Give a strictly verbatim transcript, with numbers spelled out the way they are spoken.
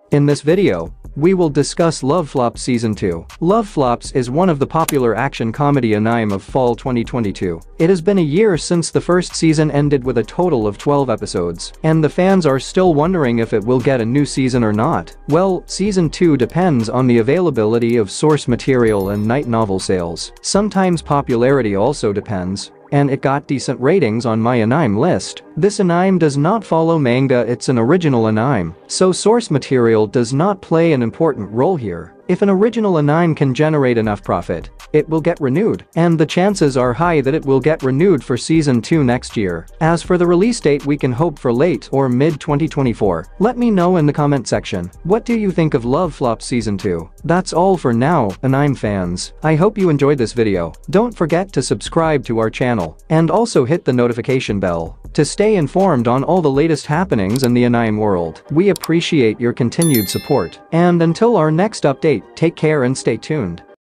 In this video, we will discuss Love Flops Season two. Love Flops is one of the popular action comedy anime of fall twenty twenty-two. It has been a year since the first season ended with a total of twelve episodes, and the fans are still wondering if it will get a new season or not. Well, Season two depends on the availability of source material and night novel sales. Sometimes popularity also depends, and it got decent ratings on my anime list. This anime does not follow manga, it's an original anime, so source material does not play an important role here. If an original anime can generate enough profit, it will get renewed, and the chances are high that it will get renewed for season two next year. As for the release date, we can hope for late or mid twenty twenty-four. Let me know in the comment section. What do you think of Love Flops Season two? That's all for now, anime fans. I hope you enjoyed this video. Don't forget to subscribe to our channel, and also hit the notification bell to stay informed on all the latest happenings in the anime world. We appreciate your continued support, and until our next update, take care and stay tuned.